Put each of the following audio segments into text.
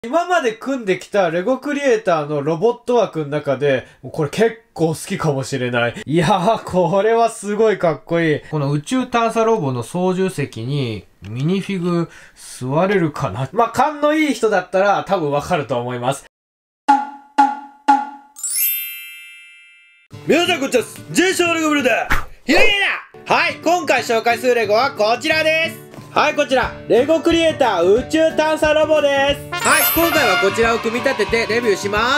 今まで組んできたレゴクリエイターのロボット枠の中で、これ結構好きかもしれない。いやー、これはすごいかっこいい。この宇宙探査ロボの操縦席にミニフィグ座れるかな。まあ、勘のいい人だったら多分わかると思います。皆さんこんにちは。ジェイショーレゴブルだ。ひろげだ。はい、今回紹介するレゴはこちらです。はい、こちら、レゴクリエイター宇宙探査ロボです。はい、今回はこちらを組み立ててレビューします。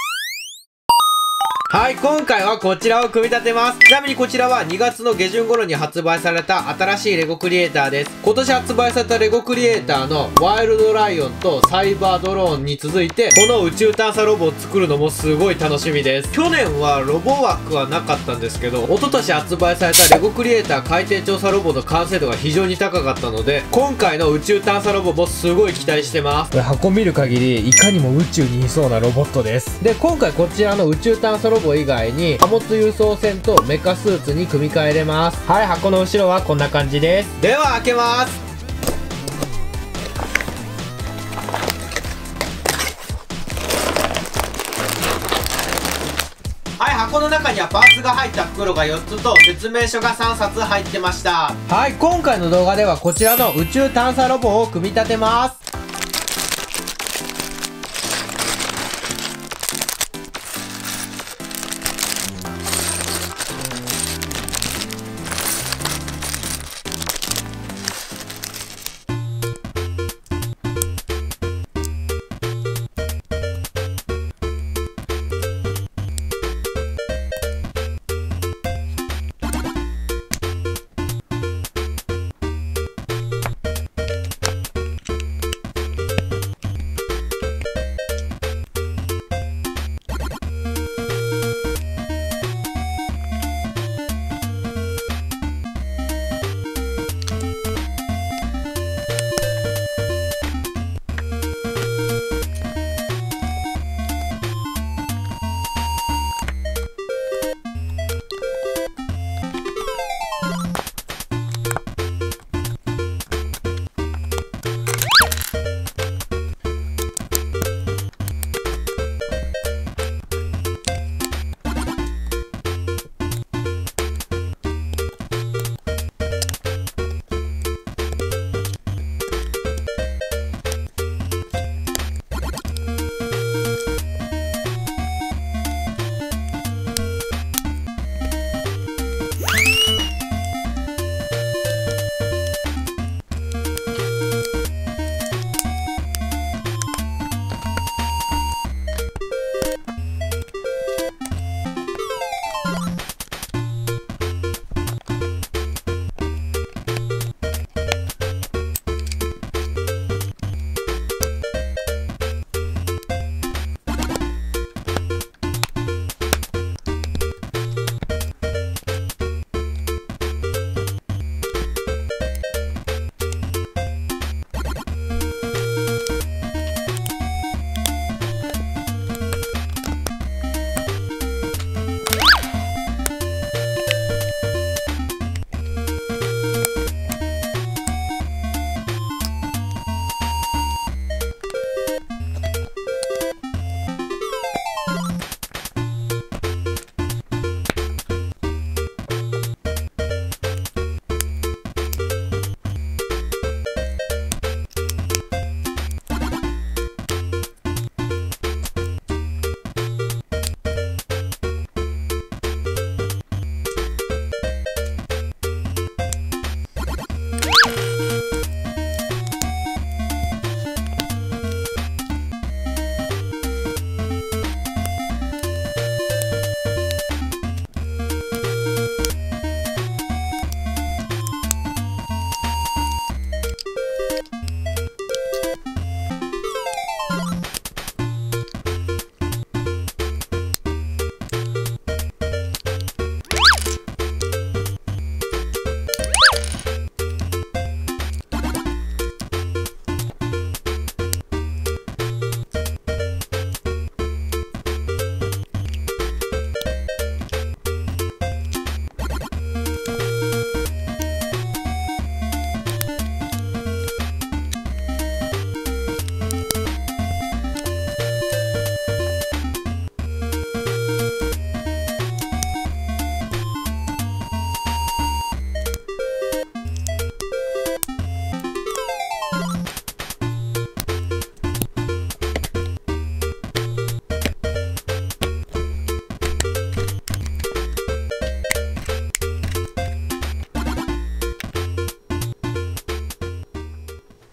はい、今回はこちらを組み立てます。ちなみにこちらは2月の下旬頃に発売された新しいレゴクリエイターです。今年発売されたレゴクリエイターのワイルドライオンとサイバードローンに続いて、この宇宙探査ロボを作るのもすごい楽しみです。去年はロボ枠はなかったんですけど、一昨年発売されたレゴクリエイター海底調査ロボの完成度が非常に高かったので、今回の宇宙探査ロボもすごい期待してます。これ箱見る限り、いかにも宇宙にいそうなロボットです。で、今回こちらの宇宙探査ロボ以外に貨物輸送船とメカスーツに組み替えれます。はい、箱の後ろはこんな感じです。では開けます。はい、箱の中にはパーツが入った袋が4つと説明書が3冊入ってました。はい、今回の動画ではこちらの宇宙探査ロボを組み立てます。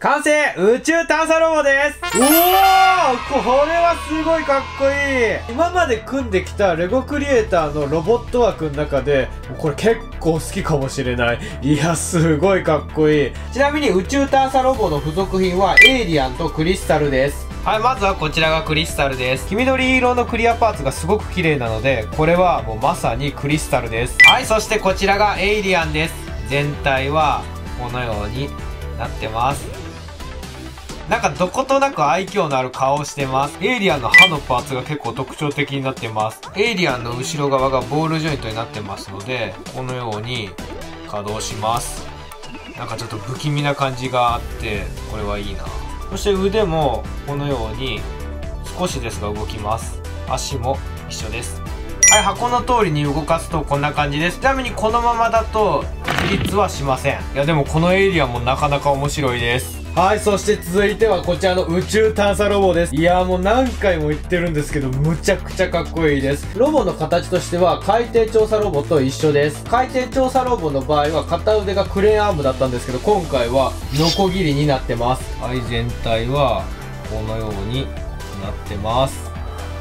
完成宇宙探査ロボです。おお、これはすごいかっこいい。今まで組んできたレゴクリエイターのロボット枠の中で、これ結構好きかもしれない。いや、すごいかっこいい。ちなみに宇宙探査ロボの付属品はエイリアンとクリスタルです。はい、まずはこちらがクリスタルです。黄緑色のクリアパーツがすごく綺麗なので、これはもうまさにクリスタルです。はい、そしてこちらがエイリアンです。全体はこのようになってます。なんかどことなく愛嬌のある顔をしてます。エイリアンの歯のパーツが結構特徴的になってます。エイリアンの後ろ側がボールジョイントになってますので、このように稼働します。なんかちょっと不気味な感じがあって、これはいいな。そして腕もこのように少しですが動きます。足も一緒です。はい、箱の通りに動かすとこんな感じです。ちなみにこのままだと起立はしません。いやでもこのエイリアンもなかなか面白いです。はい、そして続いてはこちらの宇宙探査ロボです。いやーもう何回も言ってるんですけど、むちゃくちゃかっこいいです。ロボの形としては海底調査ロボと一緒です。海底調査ロボの場合は片腕がクレーンアームだったんですけど、今回はノコギリになってます。はい、全体はこのようになってます。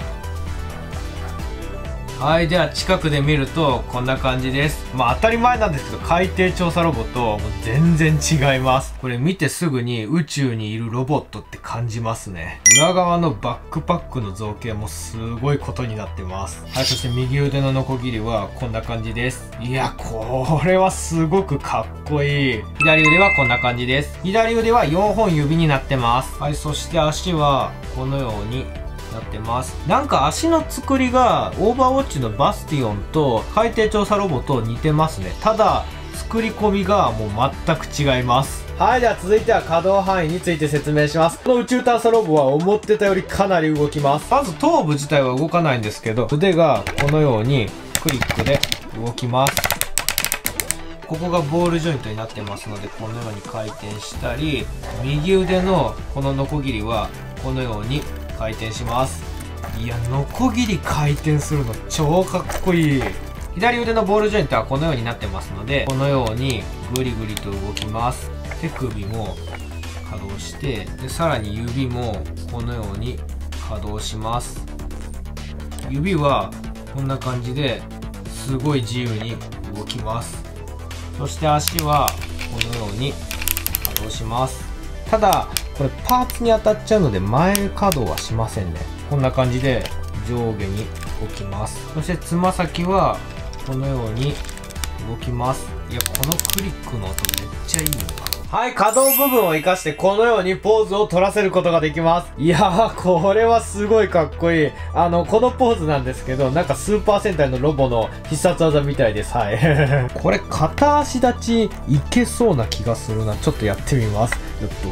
はい、では近くで見るとこんな感じです。まあ当たり前なんですけど、海底調査ロボともう全然違います。これ見てすぐに宇宙にいるロボットって感じますね。裏側のバックパックの造形もすごいことになってます。はい、そして右腕のノコギリはこんな感じです。いや、これはすごくかっこいい。左腕はこんな感じです。左腕は4本指になってます。はい、そして足はこのようになってます。なんか足の作りがオーバーウォッチのバスティオンと海底調査ロボと似てますね。ただ作り込みがもう全く違います。はい、では続いては可動範囲について説明します。この宇宙探査ロボは思ってたよりかなり動きます。まず頭部自体は動かないんですけど、腕がこのようにクリックで動きます。ここがボールジョイントになってますので、このように回転したり、右腕のこのノコギリはこのように回転します。いや、ノコギリ回転するの超かっこいい。左腕のボールジョイントはこのようになってますので、このようにグリグリと動きます。手首も稼働して、でさらに指もこのように稼働します。指はこんな感じですごい自由に動きます。そして足はこのように稼働します。ただこれパーツに当たっちゃうので前稼働はしませんね。こんな感じで上下に動きます。そしてつま先はこのように動きます。いや、このクリックの音めっちゃいいのか。はい、可動部分を活かしてこのようにポーズを取らせることができます。いやー、これはすごいかっこいい。このポーズなんですけど、なんかスーパー戦隊のロボの必殺技みたいです。はい。これ片足立ちいけそうな気がするな。ちょっとやってみます。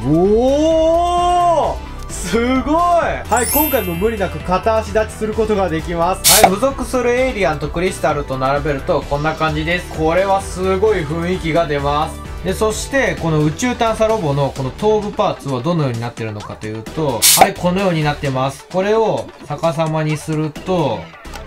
おー！すごい。はい、今回も無理なく片足立ちすることができます。はい、付属するエイリアンとクリスタルと並べるとこんな感じです。これはすごい雰囲気が出ます。で、そしてこの宇宙探査ロボのこの頭部パーツはどのようになってるのかというと、はい、このようになってます。これを逆さまにすると、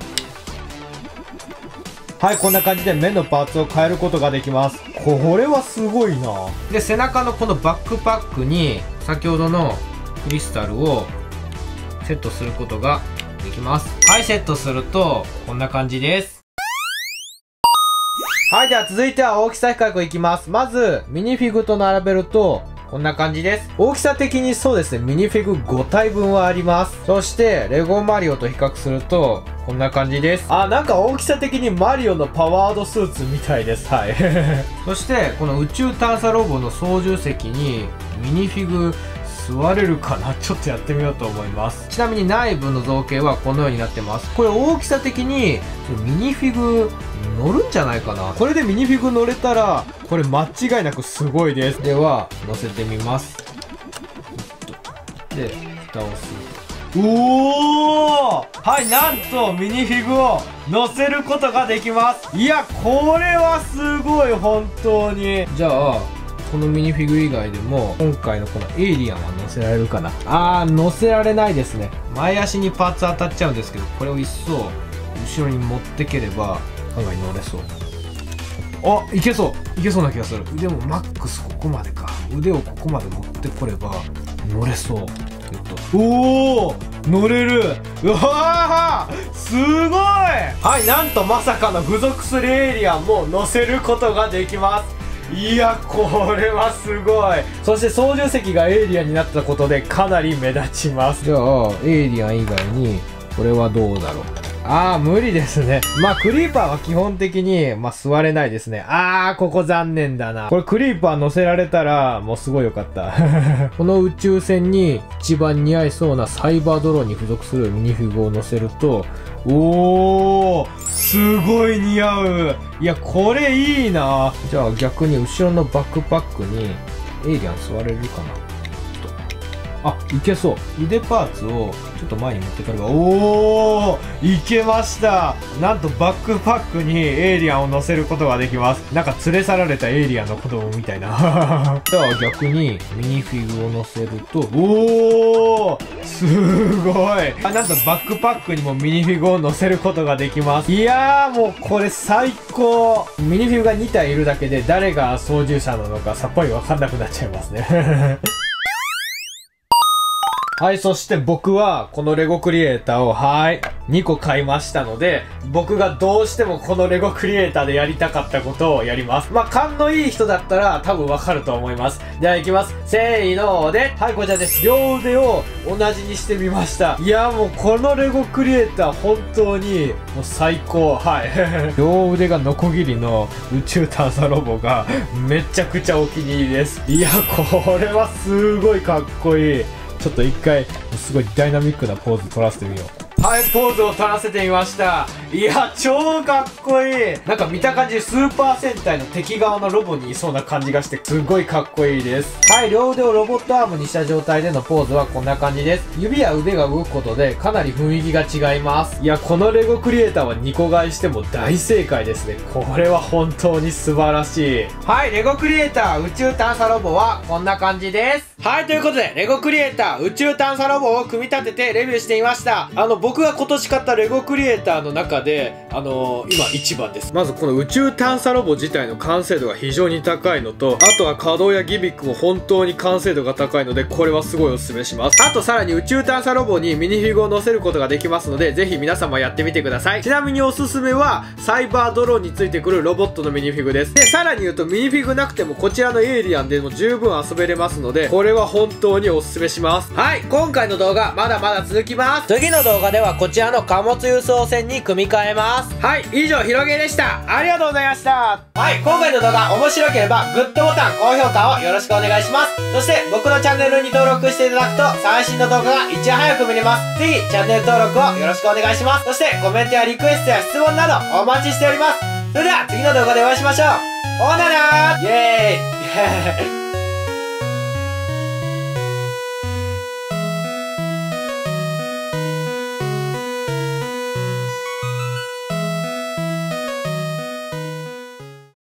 はい、こんな感じで目のパーツを変えることができます。これはすごいな。で、背中のこのバックパックに先ほどのクリスタルをセットすることができます。はい、セットするとこんな感じです。はい、では続いては大きさ比較いきます。まずミニフィグと並べるとこんな感じです。大きさ的にそうですね、ミニフィグ5体分はあります。そしてレゴマリオと比較するとこんな感じです。あ、なんか大きさ的にマリオのパワードスーツみたいです。はい。そしてこの宇宙探査ロボの操縦席にミニフィグ座れるかな。ちょっとやってみようと思います。ちなみに内部の造形はこのようになってます。これ大きさ的にミニフィグ乗るんじゃないかな。これでミニフィグ乗れたらこれ間違いなくすごいです。では乗せてみます。で蓋をすると、おー、はい、なんとミニフィグを乗せることができます。いや、これはすごい、本当に。じゃあこのミニフィグ以外でも今回のこのエイリアンは乗せられるかな。乗せられないですね。前足にパーツ当たっちゃうんですけど、これを一層後ろに持ってければ案外乗れそう。いけそうな気がする。でもマックスここまでか。 腕をここまで持ってこれば乗れそう。おお、乗れる。うわー、すごい。はい、なんとまさかの付属するエイリアンも乗せることができます。いや、これはすごい。そして操縦席がエイリアンになったことでかなり目立ちます。じゃあエイリアン以外にこれはどうだろう。あー、無理ですね。まあ、クリーパーは基本的に、まあ、座れないですね。あー、ここ残念だな。これクリーパー乗せられたら、もうすごいよかった。この宇宙船に一番似合いそうなサイバードローンに付属するミニフィグを乗せると、おー、すごい似合う。いや、これいいな。じゃあ逆に後ろのバックパックに、エイリアン座れるかな。あ、いけそう。腕パーツをちょっと前に持ってかれば、おー、いけました。なんとバックパックにエイリアンを乗せることができます。なんか連れ去られたエイリアンの子供みたいな。じゃあ逆にミニフィグを乗せると、おー、すごい。あ、なんとバックパックにもミニフィグを乗せることができます。いやー、もうこれ最高。ミニフィグが2体いるだけで誰が操縦者なのかさっぱりわかんなくなっちゃいますね。はい、そして僕はこのレゴクリエイターを2個買いましたので、僕がどうしてもこのレゴクリエイターでやりたかったことをやります。まあ、勘のいい人だったら多分わかると思います。では行きます。せーので、はい、こちらです。両腕を同じにしてみました。いや、もうこのレゴクリエイター本当にもう最高。はい。両腕がノコギリの宇宙探査ロボがめちゃくちゃお気に入りです。いや、これはすごいかっこいい。ちょっと一回すごいダイナミックなポーズ取らせてみよう。はい、ポーズを取らせてみました。いや、超かっこいい。なんか見た感じスーパー戦隊の敵側のロボにいそうな感じがしてすごいかっこいいです。はい、両腕をロボットアームにした状態でのポーズはこんな感じです。指や腕が動くことでかなり雰囲気が違います。いや、このレゴクリエイターは2個買いしても大正解ですね。これは本当に素晴らしい。はい、レゴクリエイター宇宙探査ロボはこんな感じです。はい、ということでレゴクリエイター宇宙探査ロボを組み立ててレビューしてみました。僕が今年買ったレゴクリエイターの中で今一番です。まずこの宇宙探査ロボ自体の完成度が非常に高いのと、あとは稼働やギミックも本当に完成度が高いので、これはすごいおすすめします。あとさらに宇宙探査ロボにミニフィグを乗せることができますので、ぜひ皆様やってみてください。ちなみにおすすめはサイバードローンについてくるロボットのミニフィグです。で、さらに言うとミニフィグなくてもこちらのエイリアンでも十分遊べれますので、これは本当におすすめします。はい、今回の動画まだまだ続きます。次の動画ではこちらの貨物輸送船に組み替えます。はい、以上ひろげでした。ありがとうございました。はい、今回の動画面白ければグッドボタン、高評価をよろしくお願いします。そして僕のチャンネルに登録していただくと最新の動画がいち早く見れます。ぜひチャンネル登録をよろしくお願いします。そしてコメントやリクエストや質問などお待ちしております。それでは次の動画でお会いしましょう。ほななー。イエーイ